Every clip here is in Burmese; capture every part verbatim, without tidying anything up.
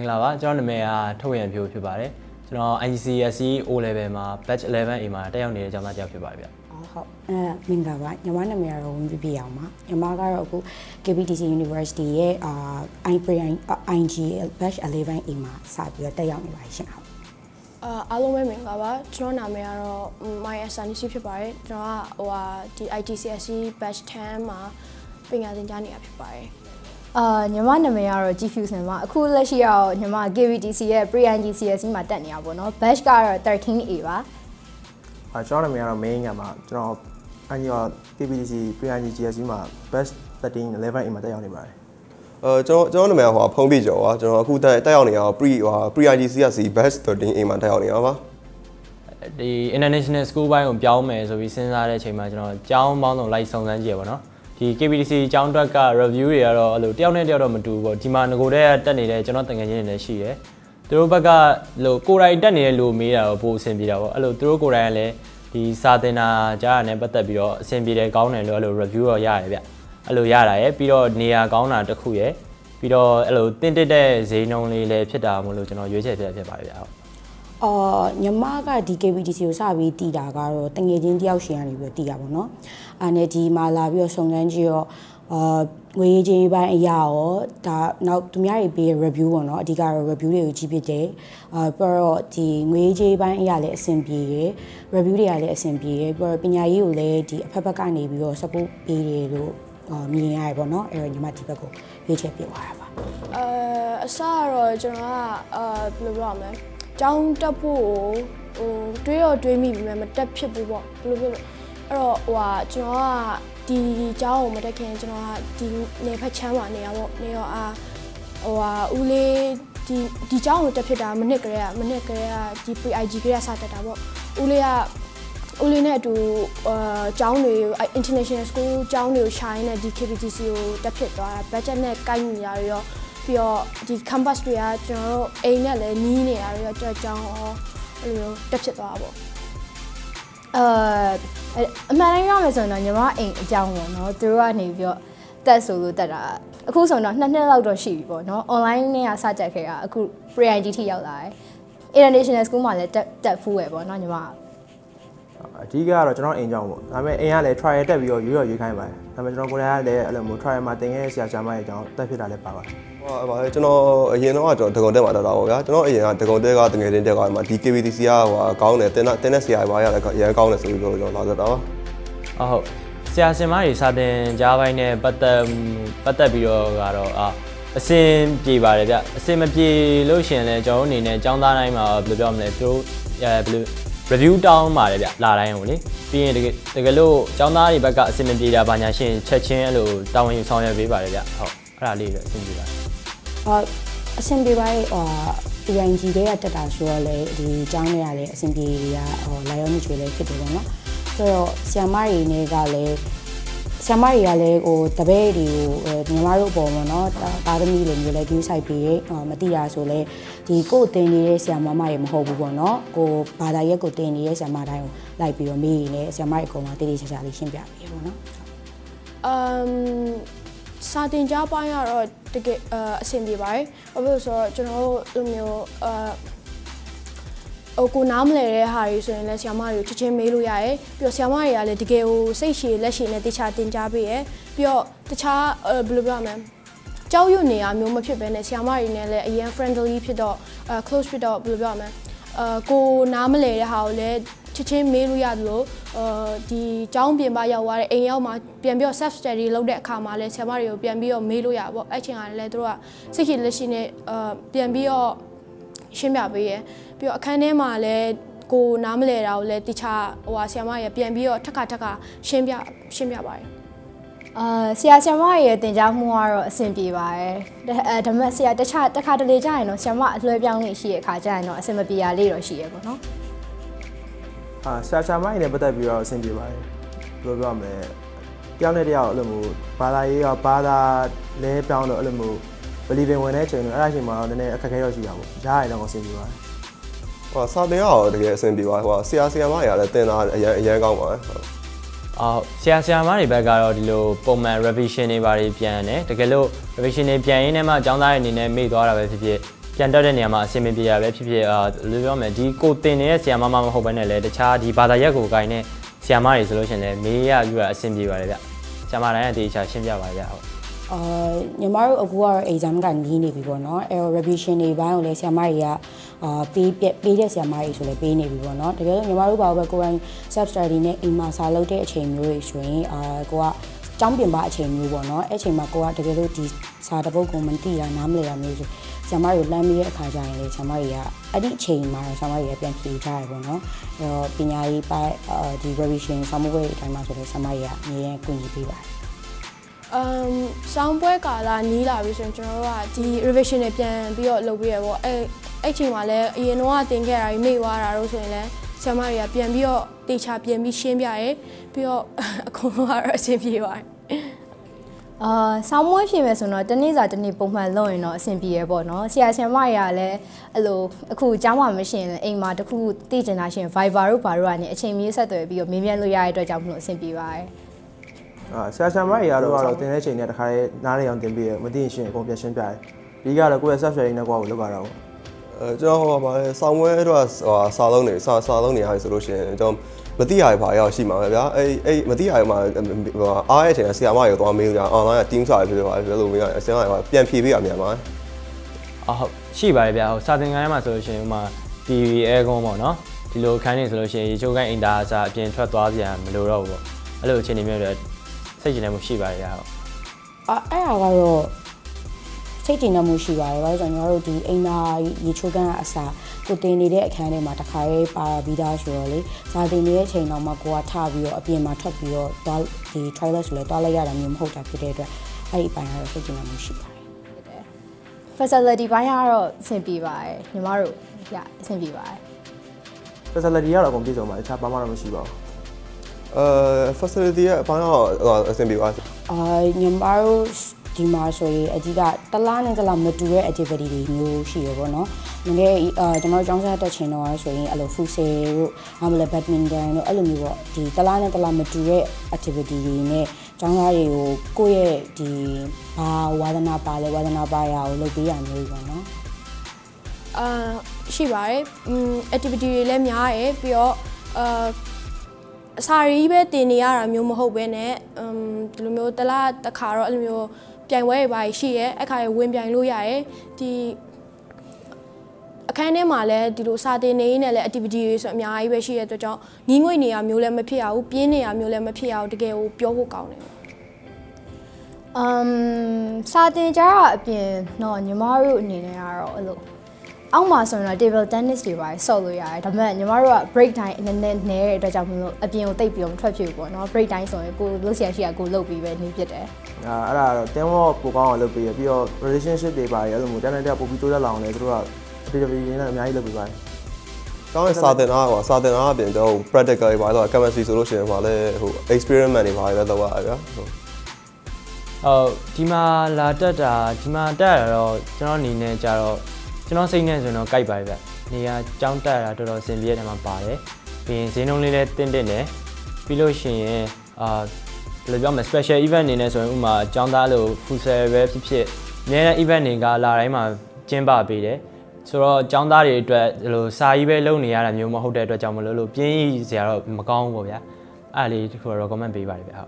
င်္ဂလာပါကျွန်တော်နာမည်ကထုတ်ရံဖြိုးဖြစ်ပါတယ်ကျွန်တော် I G C S E O level မှာ batch eleven A မှာတက်ရောက်နေတဲ့ကျောင်းသားတယောက်ဖြစ်ပါတယ်ဗျဟုတ်အဲမင်္ဂလာပါညီမနာမည်ကတော့ဝင်ပြပြအောင်ပါညီမကတော့အခု K B T C University ရဲ့အာ I G batch eleven A မှာစပြီးတော့တက်ရောက်နေပါရှင်ဟုတ်အာအားလုံးပဲမင်္ဂလာပါကျွန်တော်နာမည်ကတော့ My Sanisi ဖြစ်ပါတယ်ကျွန်တော်ကဟိုဟာဒီ I G C S E batch tenမှာပညာသင်ကြားနေတာဖြစ်ပါတယ်အာညီမနာမည်ကတော့ G Fusion ပါအခုလက်ရှိတော့ညီမ K B T C ရဲ့ Pre I G C S E မှာတက်နေတာပေါ့နော် batch ကတော့thirteen A ပါအာကျွန်တော်နာမည်ကတော့ Main ကမှာကျွန်တော်အညီက K B T C Pre I G C S E မှာ batch thirteen eleven A မှာတက်ရောက်နေပါတယ်အဲကျွန်တော်ကျွန်တော်နာမည်ကဟိုဖုံးပြကျော်ပါကျွန်တော်အခုတက်တက်ရောက်နေအောင် Pre ဟို Pre I G C S E batch thirteen A မှာတက်ရောက်နေအောင်ပါဒီ International School ဘိုင်းကိုပြောင်းမယ်ဆိုပြီးစဉ်းစားတဲ့အချိန်မှာကျွန်တော်ကျောင်းပေါင်းစုံလိုက်စုံစမ်းကြည့်ရပါတော့ဒီ K B T C ကျောင်းအတွက်က review တွေကတော့အဲ့လိုတယောက်နဲ့တယောက်တော့မတူဘူးပေါ့ဒီမှာငကိုတဲ့တက်နေတဲ့ကျွန်တော်တန်ငယ်ချင်းတွေလည်းရှိတယ်သူတို့ဘက်ကလို့ကိုယ်တိုင်တက်နေတဲ့လူမေးတာတော့ပိုအဆင်ပြေတာပေါ့အဲ့လိုသူတို့ကိုယ်တိုင်ကလည်းဒီစာသင်တာကြားရတဲ့ပတ်သက်ပြီးတော့အဆင်ပြေတယ်ကောင်းတယ်လို့အဲ့လို review တော့ရတယ်ဗျအဲ့လိုရတာရယ်ပြီးတော့နေရာကောင်းတာတစ်ခုရယ်ပြီးတော့အဲ့လိုတင့်တက်တဲ့ဈေးနှုန်းလေးလည်းဖြစ်တာမို့လို့ကျွန်တော်ရွေးချယ်ပြဖြစ်ပါတယ်ဗျဟုတ်အော်ညီမကဒီ K B T C ကိုစပြီးတည်တာကတော့တငယ်ချင်းတယောက်ရှင်ကနေပြီးတည်တာပေါ့နော်အဲ့နဲ့ဒီမှာလာပြီးတော့စုံစမ်းကြည့်တော့အာငွေရေးချင်းပိုင်းအရာရောဒါနောက်သူများတွေပေး review ပေါ့နော်အဓိကတော့ review တွေကိုကြည့်ဖြစ်တယ်အာပြီးတော့ဒီငွေရေးချင်းပိုင်းအရာလည်းအဆင်ပြေရယ် review တွေကလည်းအဆင်ပြေရယ်ပြီးတော့ပညာရေးကိုလည်းဒီအဖက်ဖက်ကနေပြီးတော့ support ပေးတယ်လို့မြင်ရတယ်ပေါ့နော်အဲ့တော့ညီမဒီဘက်ကိုရွေးချယ်ပြသွားတာပါအဲအစကတော့ကျွန်တော်ကအာဘယ်လိုပြောရမလဲကျောင်းတက်ဖို့ဟိုတွေးတော့တွေးမိပြီမတက်ဖြစ်ဘူးပေါ့ဘယ်လိုဖြစ်လို့အဲ့တော့ဟိုဟာကျွန်တော်ကဒီကျောင်းကိုမတက်ခင်ကျွန်တော်ကဒီနေဖက်ချမ်းပါနေရပေါ့နေရောအာဟိုဟာဦးလေးဒီဒီကျောင်းကိုတက်ဖြစ်တာမနစ်ကလေးကမနစ်ကလေးကဒီ Pre I G ကလေးကစတက်တာပေါ့ဦးလေးကဦးလေးနဲ့အတူအာကျောင်းတွေ International School ကျောင်းတွေကိုရှာရင်းနဲ့ဒီ K B T C ကိုတက်ဖြစ်သွားတာ budget နဲ့ကိုက်ညီရရောပြီးတော့ဒီ campus တွေကကျွန်တော်တို့အိမ်နဲ့လည်းနီးနေတာတွေတော့ကြောင်းရောအဲ့လိုတက်ဖြစ်သွားတာပေါ့အဲအမှန်တမ်းပြောမယ်ဆိုရင်တော့ညီမအိမ်အကြောင်းပေါ့နော်သူတို့ကနေပြီးတော့တက်ဆိုလို့တက်တာအခုဆိုတော့နှစ်နှစ်လောက်တော့ရှိပြီပေါ့နော် online နဲ့ကစတက်ခဲ့တာအခု Pre I G ထိရောက်လာတယ် International School မှာလည်းတက်တက်ဖူးရပေါ့နော်ညီမအဓိကကတော့ကျွန်တော်အိမ်ကြောင်းပေါ့ဒါပေမဲ့အိမ်ကလည်း trial တက်ပြီးတော့ရွေးရောရွေးခိုင်းပါတယ်ဒါပေမဲ့ကျွန်တော်ကိုယ်တိုင်ကလည်းအဲ့လိုမျိုး trial မှာတင်ခဲ့တဲ့ဆရာဆရာမရဲ့အကြောင်းတက်ဖြစ်တာလည်းပါပါတယ်ဟောပါကျွန်တော်အရင်တော့ကျွန်တော်ဒဂုံတက်မှာတက်တာပေါ့ဗျာကျွန်တော်အရင်ကဒဂုံတက်ကတငယ်ချင်းတက်ကမှဒီ K B T C ကဟိုကောင်းတယ်တင်းတင်းတဲ့ဆရာတွေပါရတယ်အရင်ကောင်းတယ်ဆိုပြီးတော့ကျွန်တော်လာတက်တာပါဟုတ်ဆရာဆင်မတွေစာသင်ကြားပိုင်းနဲ့ပတ်သက်ပတ်သက်ပြီးတော့ကတော့အာအဆင်ပြေပါတယ်ဗျအဆင်မပြေလို့ရှင်လဲကျွန်တော်အနေနဲ့ကျောင်းသားတိုင်းမှာဘယ်လိုပြောမလဲသူတို့အဲဘယ်လို review တောင်းပါတယ်ဗျလာတိုင်းကိုလေပြီးရင်တကယ်တကယ်လို့ကျောင်းသားတွေဘက်ကအဆင်မပြေတာဘာညာရှင်ချက်ချင်းအဲ့လိုတာဝန်ယူဆောင်ရွက်ပေးပါတယ်ဗျဟုတ်အဲ့ဒါလေးတော့အဆင်ပြေပါတယ်အော်အဆင်ပြေပါရဲ့ဟို P I G တွေကတက်တာဆိုတော့လေဒီကျောင်းတွေကလည်းအဆင်ပြေရဟိုလာရောက်နေချွေလည်းဖြစ်တယ်ပေါ့နော်ဆိုတော့ဆရာမတွေနဲ့ကလည်းဆရာမတွေကလည်းဟိုတပည့်တွေကိုညီမတို့ပုံပေါ့နော်တာသမီလိုမျိုးလည်း view site ပေးမသိတာဆိုလဲဒီကိုယ်တင်နေတဲ့ဆရာမမတွေမဟုတ်ဘူးပေါ့နော်ကိုဘာသာရက်ကိုတင်နေတဲ့ဆရာမတိုင်းကိုလိုက်ပြီးတော့မေးရင်လည်းဆရာမတွေအကုန်လုံးတိတိကျကျလေးရှင်းပြပေးပေါ့နော်အမ်စာတင်ကြားပိုင်းကတော့တကယ်အဆင်ပြေပါတယ်ဘာလို့ဆိုတော့ကျွန်တော်တို့လိုမျိုးအာဟိုကိုနားမလဲတဲ့ဟာတွေဆိုရင်လည်းဆရာမတွေကိုချက်ချင်းမေးလို့ရတယ်ပြီးတော့ဆရာမတွေကလည်းတကယ်ကိုစိတ်ရှည်လက်ရှည်နဲ့တခြားတင်ကြားပေးရပြီးတော့တခြားဘယ်လိုပြောရမလဲကြောက်ရွံ့နေရမျိုးမဖြစ်ဘဲနဲ့ဆရာမတွေနဲ့လည်းအရင် friendly ဖြစ်တော့ close ဖြစ်တော့ဘယ်လိုပြောရမလဲအာကိုနားမလဲတဲ့ဟာကိုလည်းချက်ချင်းမေးလို့ရတယ်လို့အာဒီကျောင်းပြင်ပရောက်သွားတဲ့အိမ်ရောက်မှပြန်ပြီးတော့ self study လုပ်တဲ့အခါမှာလည်းဆရာမတွေကိုပြန်ပြီးတော့မေးလို့ရပါပေါ့အဲ့ချိန်ကလည်းသူတို့ကစိတ်ရှည်လက်ရှည်နဲ့အာပြန်ပြီးတော့ရှင်းပြပေးရပြီးတော့အခန်းထဲမှာလည်းကိုနားမလဲတာကိုလည်းတခြားဟိုဟာဆရာမရပြန်ပြီးတော့ထက်ခါထက်ခါရှင်းပြရှင်းပြပါတယ်အာဆရာဆရာမရဲ့တင်ကြားမှုကတော့အဆင်ပြေပါတယ်အဲဒါပေမဲ့ဆရာတခြားတစ်ခါတလေကြာရင်တော့ဆရာမအလွှဲပြောင်းနေရှိတဲ့အခါကျရင်တော့အဆင်မပြေရလေးတော့ရှိရပေါ့နော်အာဆရာဆရာမတွေနဲ့ပတ်သက်ပြီးတော့အဆင်ပြေပါတယ်ဘယ်လိုပြောမလဲတယောက်နဲ့တယောက်အဲ့လိုမျိုးဘာသာရေးရောဘာသာလဲပြောင်းတော့အဲ့လိုမျိုးဘလီပင်ဝင်တဲ့ချိန်တော့အဲ့အချိန်မှာတော့နည်းနည်းအခက်အခဲတော့ရှိတာပေါ့ရားရတော့အဆင်ပြေပါတယ်ဟောစာသင်ရတော့တကယ်အဆင်ပြေပါတယ်ဟောဆရာဆရာမတွေလည်းတင်တာအရင်အရင်ကောင်းပါတယ်ဟုတ်အော်ဆရာဆရာမတွေဘက်ကတော့ဒီလိုပုံမှန် revision တွေပါတွေပြန်တယ်တကယ်လို့ revision တွေပြန်ရင်းနဲ့မှကျောင်းသားတွေအနေနဲ့မေ့သွားတာပဲဖြစ်ဖြစ်ပြန်တက်တဲ့နေရာမှာအဆင်ပြေရပဲဖြစ်ဖြစ်အာလိုပြောမယ်ဒီကိုတင်နေတဲ့ဆီယာမမမဟုတ်ဘဲနဲ့လည်းတခြားဒီဘာသာရပ်ကိုကိုင်းနဲ့ဆီယာမတွေဆိုလို့ရှိရင်လည်းမေးရပြတာအဆင်ပြေပါတယ်ဗျဆီယာမတိုင်းကတေချာရှင်းပြပါဗျဟုတ်အာညီမတို့အခုကတော့ exam ကနီးနေပြီပေါ့နော်အဲ revision တွေဘိုင်းကိုလည်းဆီယာမတွေကအာပေးပေးတဲ့ဆီယာမတွေဆိုလည်းပေးနေပြီပေါ့နော်တကယ်လို့ညီမတို့ဘာလို့ပဲကိုယ်တိုင် self study နဲ့အိမ်မှာစာလုပ်တဲ့အချိန်မျိုးတွေဆိုရင်အာကိုကကျောင်းပြင်ပအချိန်မျိုးပေါ့နော်အဲ့ချိန်မှာကိုကတကယ်လို့ဒီစာတပုတ်ကိုမသိတာနားမလည်တာမျိုးဆိုဆရာမတို့လမ်းပြီးတဲ့အခါကျရင်လေဆရာမတွေကအဲ့ဒီအချိန်မှာဆရာမတွေကပြန်ဖြေကြရပေါ့နော်အဲ့တော့ပညာရေးပိုင်းဒီ revision ဆောင်းပွဲအတိုင်းမှာဆိုတော့ဆရာမတွေကအမြဲတမ်းကူညီပေးပါတယ်အမ်ဆောင်းပွဲကာလနီးလာပြီဆိုရင်ကျွန်တော်တို့ကဒီ revision တွေပြန်ပြီးတော့လုပ်ပေးရပေါ့အဲ့အဲ့ချိန်မှာလည်းအရင်တော့တင်ခဲ့တာတွေမေ့သွားတာတို့ဆိုရင်လည်းဆရာမတွေကပြန်ပြီးတော့တေချာပြန်ပြီးရှင်းပြရဲပြီးတော့အကုန်လုံးကတော့အဆင်ပြေပါတယ်အာဆောင်းမွေးဖြစ်မယ်ဆိုတော့တနေ့စာတနေ့ပုံမှန်လုပ်ရင်တော့အဆင်ပြေရပေါ့နော်ဆရာဆရာမတွေကလည်းအဲ့လိုအခုအเจ้าမှမရှိရင်အိမ်မှာတခုသိကျင်တာရှင် Viber တို့ဘာတို့ကနေအချိန်မီဆက်သွယ်ပြီးတော့မေးမြန်းလို့ရတဲ့အတွက်ကြောင့်မလို့အဆင်ပြေပါတယ်အာဆရာဆရာမတွေကတော့တော့တင်တဲ့ချိန်နဲ့တခါလေးနားနေအောင်တင်ပြီးရမသိရင်ရှင်အကုန်ပြန်ရှင်းပြတယ်ဒီကတော့ကိုယ့်ရဲ့ self study နဲ့ကိုယ့်ကိုလောက်ကြတာပေါ့အဲကျွန်တော်ဟောပါလေဆောင်းဝဲတော့စာလုံးနေစာစာလုံးနေရတယ်ဆိုလို့ရှိရင်ကျွန်တော်မသိရပါရောက်ရှိမှာပဲဗျာအဲ့အဲ့မသိရမှာအားရတဲ့အချိန်ဆရာမတွေသွားမေးကြ online က team စာတွေဖြစ်သွားတယ်လို့မေးရတယ်ဆရာမတွေကပြန်ဖြေပေးရမြန်ပါအော်ဟုတ်ရှိပါတယ်ဗျာဟိုစာသင်ခန်းထဲမှာဆိုလို့ရှိရင်ဥမာ တီဗီ aircon ပေါ့နော်ဒီလိုအခန်းနေဆိုလို့ရှိရင်ရေချိုးကိုင်းအင်တာအစားအပြင်ထွက်သွားပြန်မလိုတော့ဘူးပေါ့အဲ့လိုအခြေအနေမျိုးတွေစိတ်ကျဉ်နေမှုရှိပါတယ်ဗျာဟုတ်အဲ့အဲ့ဒါကတော့စိတ်တည်နေမှုရှိပါတယ်။ဘာလို့ဆိုတော့ကျွန်တော်တို့ဒီအိမ်သာရေချိုးကန်းအစားကိုတင်နေတဲ့အခန်းထဲမှာတစ်ခါရေးပါပြီးသားဆိုတော့လေဇာတင်နေတဲ့အချိန်တော့မှကိုကထပြီးတော့အပြင်မှာထွက်ပြီးတော့ဒီ toilet ဆိုလဲတွားလိုက်ရတာမျိုးမဟုတ်တာဖြစ်တဲ့အတွက်အဲ့ဒီအပိုင်းကတော့စိတ်တည်နေမှုရှိပါတယ်။ facility ဘိုင်းကတော့အဆင်ပြေပါတယ်ညီမတို့ရအဆင်ပြေပါတယ်။ facility ကတော့အကုန်ပြည့်စုံပါတယ်တခြားဘာမှတော့မရှိပါဘူး။အဲ facility ရဲ့အပိုင်းကတော့အဆင်ပြေပါတယ်။အာညီမတို့ဒီမှာဆိုရင်အကြီးကတလားနဲ့တလားမတူတဲ့ activity တွေမျိုးရှိရပေါ့နော်။ငယ်ငယ်အာကျွန်တော်တို့ကျောင်းစားတက်ချင်တော့ဆိုရင်အဲ့လို futsal တို့ဟာမလဲ badminton တို့အဲ့လိုမျိုးပေါ့ဒီတလားနဲ့တလားမတူတဲ့ activity တွေနဲ့ကျောင်းသားတွေကိုကိုယ့်ရဲ့ဒီဘာဝါသနာပါလဲဝါသနာပါရအောင်လုပ်ပေးရမျိုးပေါ့နော်။အာရှိပါတယ်။ activity တွေလည်းများရယ်ပြီးတော့အာအစာရီးပဲတင်နေရတာမျိုးမဟုတ်ဘဲနဲ့ဒီလိုမျိုးတလားတစ်ခါတော့အဲ့လိုမျိုးပြိုင်ပွဲတွေပါရှိရဲအခါရဝင်ပြိုင်လို့ရရဲဒီအခန်းထဲမှာလည်းဒီလိုစာတင်နေရင်းနဲ့လည်း activity တွေဆိုအများကြီးပဲရှိရတဲ့အတွက်ကြောင့်ငင်းငွေနေရမျိုးလည်းမဖြစ်ရဘူးပြင်းနေရမျိုးလည်းမဖြစ်ရဘူးတကယ်ကိုပြောဖို့ကောင်းတယ်အမ်စာတင်ကြတာအပြင်တော့ညီမတို့အနေနဲ့ကတော့အဲ့လိုအောက်မှာဆိုရင်တော့ table tennis တွေပါဆော့လို့ရတယ်ဒါပေမဲ့ညီမတို့က break time နည်းနည်းနဲတဲ့အတွက်ကြောင့်မလို့အပြင်ကိုတိတ်ပြီးတော့ထွက်ဖြစ်ပေါ့နော် break time ဆိုရင်ကိုလို့ဆရာရှိရကိုလုပ်ပြီးပဲနေဖြစ်တယ်အာအဲ့ဒါတော့ team work ပိုကောင်းအောင်လုပ်ပြီးရပြီးတော့ relationship တွေပါရအဲ့လိုမျိုးတန်းတန်းတက်ပို့ပြီးတိုးတက်လာအောင်လည်းသူတို့က activity တွေနဲ့အများကြီးလုပ်ပြီးပါတယ်ကောင်းတဲ့စာသင်အားကွာစာသင်အားအပြင်တော့ practical တွေပါတော့ chemistry ဆိုလို့ရှိရင်ဟိုလည်းဟို experiment တွေပါလည်းလုပ်ရတယ်ဗျာဟုတ်အော်ဒီမှာလာတက်တာဒီမှာတက်ရတော့ကျွန်တော်အနေနဲ့ကြတော့ကျွန်တော်စိတ်နဲ့ဆိုတော့ကြိုက်ပါတယ်ဗျနေရာကြောင်းတက်တာတော်တော်အဆင်ပြေတဲ့နေရာမှာပါတယ်ပြီးရင်ဈေးနှုန်းလေးလည်းတင်းတင်းတယ်ပြီးလို့ရှိရင်အာဘယ်လိုပြောမလဲ special event အနေနဲ့ဆိုရင်ဥမာကျောင်းသားလို့ futsal ပဲဖြစ်ဖြစ်အများနဲ့ event တွေကလာတိုင်းမှာကျင်းပပေးတယ်ဆိုတော့ကျောင်းသားတွေအတွက်ဒီလိုစာကြီးပဲလုပ်နေရတာမျိုးမဟုတ်တဲ့အတွက်ကြောင့်မလို့လို့ပြင်းစရာတော့မကောင်းဘူးပေါ့ဗျာအဲ့လေးတခုတော့ recommend ပေးပါတယ်ဗျဟုတ်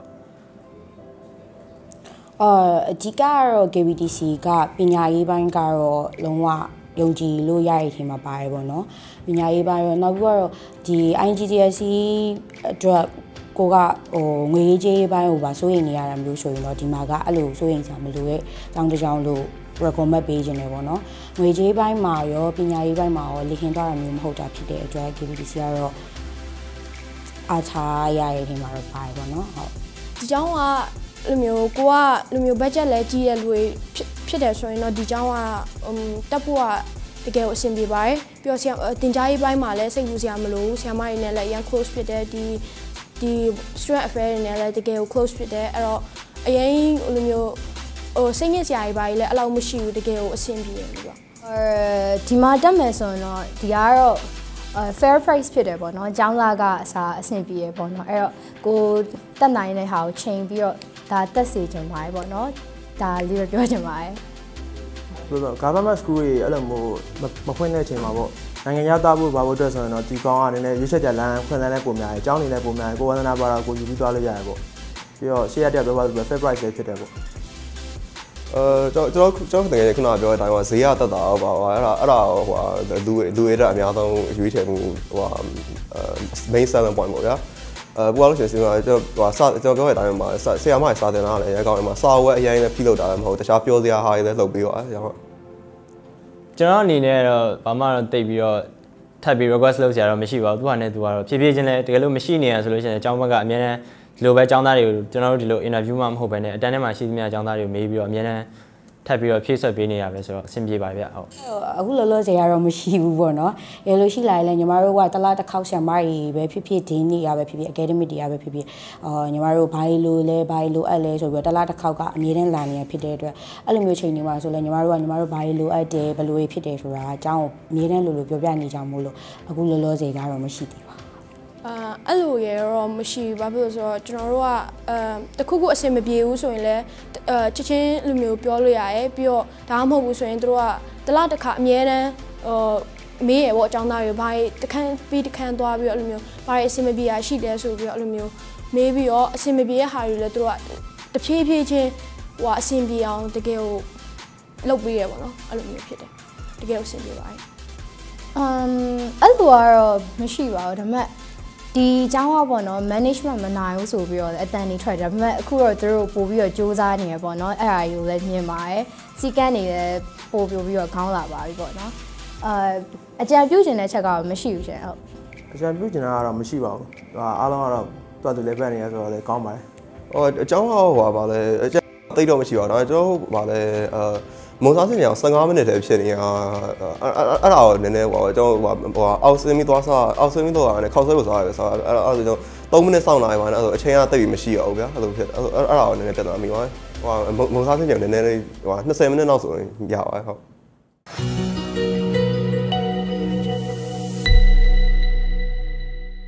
အာအဓိကကတော့ K B T C ကပညာရေးပိုင်းကတော့လုံးဝယုံကြည်လို့ရတဲ့အချိန်မှာပါတယ်ပေါ့နော်ပညာရေးပိုင်းတော့နောက်ပြီးတော့ဒီ I G C S E အတွက်ကိုကဟိုငွေရေးကြေးရေးပိုင်းဟိုပါစိုးရိမ်နေရတာမျိုးဆိုရင်တော့ဒီမှာကအဲ့လိုစိုးရိမ်စရာမလိုရဲ့တောင်းတကြောင်လို့ recommend ပေးခြင်းတယ်ပေါ့နော်ငွေကြေးပိုင်းမှာရောပညာရေးပိုင်းမှာရောလေ့ကျင့်သွားတာမျိုးမဟုတ်တာဖြစ်တဲ့အတွက် K B T C ကတော့အားထားရတဲ့အချိန်မှာတော့ပါတယ်ပေါ့နော်ဟုတ်ဒီကျောင်းကလိုမျိုးကိုကလိုမျိုး budget လဲကြီးတဲ့လူတွေဖြစ်တယ်ဆိုရင်တော့ဒီကျောင်းကတက်ဖို့ကတကယ်အဆင်ပြေပါတယ်ပြီးတော့ဆရာတင်ကြားရေးပိုင်းမှာလည်းစိတ်ကူးစရာမလိုဘူးဆရာမတွေနဲ့လည်းအရင် close ဖြစ်တယ်ဒီဒီ student affair တွေနဲ့လည်းတကယ်ကို close ဖြစ်တယ်အဲ့တော့အရင်လိုမျိုးဟိုစိတ်ညစ်စရာတွေပါလေအဲ့လောက်မရှိဘူးတကယ်ကိုအဆင်ပြေတယ်လို့အဲဒီမှာတက်မယ်ဆိုရင်တော့ဒီကတော့ fair price ဖြစ်တယ်ပေါ့နော်ကျောင်းသားကအစားအဆင်ပြေရပေါ့နော်အဲ့တော့ကိုတက်နိုင်တဲ့ဟာကိုချိန်ပြီးတော့ဒါတက်စေချင်ပါတယ်ပေါ့နော်ဒါလေးပဲပြောချင်ပါတယ်ဆိုတော့ government school တွေအဲ့လိုမျိုးမဖွင့်တဲ့အချိန်မှာပေါ့နိုင်ငံခြားသားဖို့ဘာလို့အတွက်ဆိုရင်တော့ဒီကောင်ကနည်းနည်းရွေးချက်ချက်လမ်းဖွင့်လန်းတဲ့ပုံများတယ်အကြောင်းနေလည်းပုံများတယ်ကိုဝန္ဒနာပါတော့ကိုယူပြီးသွားလို့ရတယ်ပေါ့ပြီးတော့ရှေ့ရတဲ့ပြောပါဆိုတော့ fair price လည်းဖြစ်တယ်ပေါ့အဲကျွန်တော်ကျွန်တော်တကယ်ခုနကပြောတဲ့အတိုင်းကဈေးရတက်တာတော့ပါအဲ့ဒါအဲ့ဒါဟိုဟာလူလူရတဲ့အများဆုံးရွေးချယ်မှုဟိုဟာ main selling point ပေါ့ဗျာအဲပူလို့ရှိရင်ကျွန်တော်ဟိုစာကျွန်တော်ပြောတဲ့အတိုင်းမှာဆရာမစာတင်တာလည်းအရင်ကောင်းတယ်မှာစာဝက်အရင်လည်းဖိလုပ်တာလည်းမဟုတ်တခြားပြောစရာဟာတွေလည်းလုပ်ပြီးတော့အဲကျွန်တော်အနေနဲ့တော့ဘာမှတော့တိတ်ပြီးတော့ထပ်ပြီး request လုပ်စရာတော့မရှိပါဘူးသူကလည်းသူကတော့ဖြည်းဖြည်းချင်းလည်းတကယ်လို့မရှိနေရဆိုလို့ရှိရင်အကြောင်းဘက်ကအများနဲ့ဒီလိုပဲအကြောင်းသားတွေကိုကျွန်တော်တို့ဒီလို interview မှမဟုတ်ဘဲနဲ့အတန်းထဲမှာရှိသမျှအကြောင်းသားတွေကိုမေးပြီးတော့အများနဲ့ထပ်ပြီးတော့ဖြည့်ဆွတ်ပေးနေရပဲဆိုတော့အဆင်ပြေပါဗျဟုတ်အခုလောလောဆယ်ကတော့မရှိဘူးပေါ့နော်အဲလိုရှိလာရင်လည်းညီမတို့ကတလားတစ်ခေါက်ဆံမတွေပဲဖြစ်ဖြစ်ဒင်းနေရပဲဖြစ်ဖြစ် academic တွေရပဲဖြစ်ဖြစ်အော်ညီမတို့ဘာလို့လဲဘာလို့အပ်လဲဆိုပြီးတော့တလားတစ်ခေါက်ကအမြဲတမ်းလာနေရဖြစ်တဲ့အတွက်အဲ့လိုမျိုးချိန်နေမှာဆိုလဲညီမတို့ကညီမတို့ဘာလို့အပ်တယ်ဘယ်လိုဖြစ်တယ်ဆိုတာအကြောင်းကိုအမြဲတမ်းလိုလိုပြောပြနေကြမို့လို့အခုလောလောဆယ်ကတော့မရှိသေးပါအာအဲ့လိုရတော့မရှိဘူးဘာဖြစ်လို့ဆိုတော့ကျွန်တော်တို့ကအဲတခုခုအဆင်မပြေဘူးဆိုရင်လည်းအဲချက်ချင်းလိုမျိုးပြောလို့ရတယ်ပြီးတော့ဒါမှမဟုတ်ဘူးဆိုရင်တို့ကတလားတစ်ခါအမြဲတမ်းဟိုမေးရပေါ့အကြောင်းသားတွေဘာတခန်းပြီးတခန်းသွားပြီးတော့အဲ့လိုမျိုးဘာအဆင်မပြေရရှိတယ်ဆိုပြီးတော့အဲ့လိုမျိုးမေးပြီးတော့အဆင်မပြေတဲ့ဟာတွေလည်းတို့ကတဖြည်းဖြည်းချင်းဟိုအဆင်ပြေအောင်တကယ်ကိုလုပ်ပေးရပေါ့နော်အဲ့လိုမျိုးဖြစ်တယ်တကယ်ကိုအဆင်ပြေပါတယ်အမ်အဲ့လိုကတော့မရှိပါဘူးဒါပေမဲ့ဒီအကြောင်းကပေါ့နော် management မနိုင်ဘူးဆိုပြီးတော့အတန်နေထွက်တယ်ဒါပေမဲ့အခုတော့သူတို့ပို့ပြီးတော့စူးစမ်းနေရပေါ့နော်အဲ့အရာကိုလည်းမြင်ပါတယ်စီကန်းနေလည်းပို့ပြပြီးတော့ခေါင်းလာပါပြီပေါ့နော်အာအကြံပြုချင်တဲ့ချက်ကတော့မရှိဘူးရှင်ဟုတ်အကြံပြုချင်တာကတော့မရှိပါဘူးအားလုံးကတော့တွတ်တူလေးပတ်နေရဆိုတော့လည်းကောင်းပါတယ်ဟိုအကြောင်းကတော့ဟိုပါလေအကြံသိတော့မရှိပါဘူးဒါကျွန်တော်ဟိုပါလေအာမုံစားစင်အောင်fifteenမိနစ်တည်းဖြစ်နေတာအဲ့ဒါကိုနည်းနည်းဟိုကျွန်တော်ဟိုဟိုအောက်ဆင်းပြီးသွားစားအောက်ဆင်းပြီးတော့လည်းခောက်ဆွဲလို့စားရတယ်စားအဲ့ဒါအဲ့ဒါကျွန်တော်threeမိနစ်စောင့်လာပါနဲ့အဲ့ဒါအချိန်ကတိတ်ပြီးမရှိတော့ဘူးဗျာအဲ့လိုဖြစ်အဲ့ဒါကိုနည်းနည်းပြတ်သွားမိပါတယ်ဟိုမုံစားစင်ကြောင်နည်းနည်းလေးဟိုtwentyမိနစ်နောက်ဆိုရင်ရပါတယ်ဟုတ်